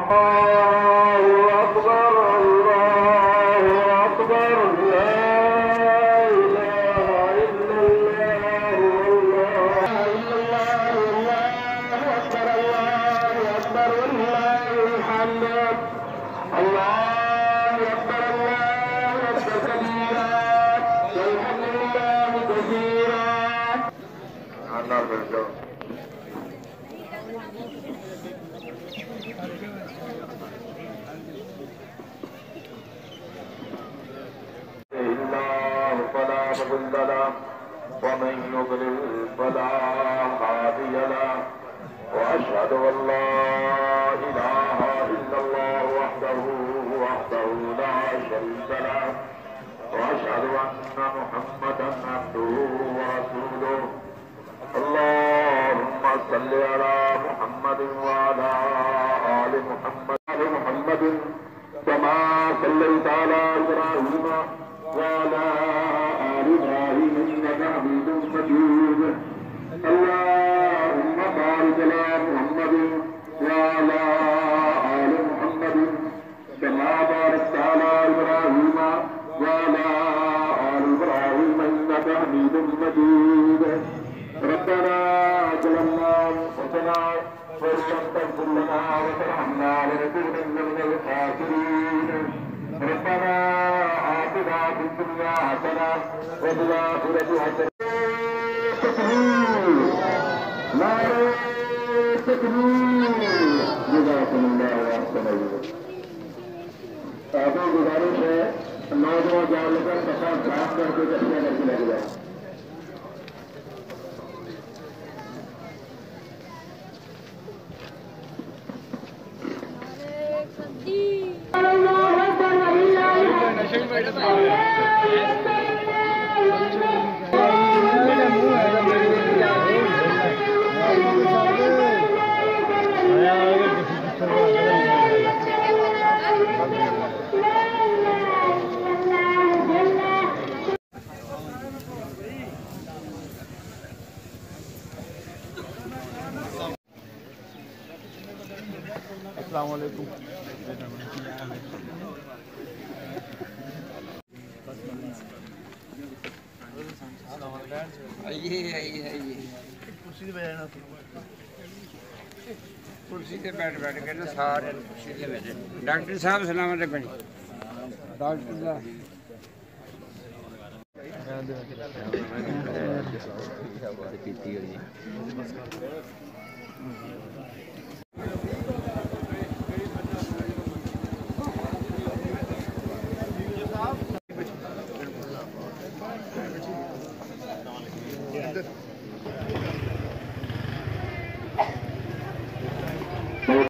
ومن يضلل فلا هادي له واشهد ان لا اله الا الله وحده لا شريك له واشهد ان محمدا عبده ورسوله اللهم صل على محمد وعلى ال محمد كما صليت على ابراهيم وعلى آل إبراهيم إنك حميد مجيد اللهم بارك على محمد وعلى آل محمد كما باركت على إبراهيم وعلى آل إبراهيم إنك حميد مجيد ربنا ظلمنا أنفسنا وإن لم تغفر لنا وترحمنا لنكونن من الخاسرين ربنا آتنا في الدنيا حسنة وفي الآخرة حسنة جزاكم الله أحسن आपको गुजारिश है नौजवान जान लेकर सफा खराब करके चर्चा करके लग जाए अस्सलाम-ओ-अलैकुम। आइए आइए आइए कुर्सी पे बैठ बैठ के ना सारे कुर्सी पे बैठे डॉक्टर साहब सलाम अलैकुम डॉक्टर साहब